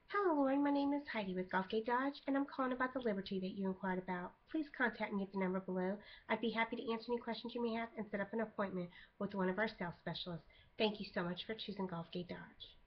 Hello, Lauren. My name is Heidi with Gulfgate Dodge, and I'm calling about the Liberty that you inquired about. Please contact me at the number below. I'd be happy to answer any questions you may have and set up an appointment with one of our sales specialists. Thank you so much for choosing Gulfgate Dodge.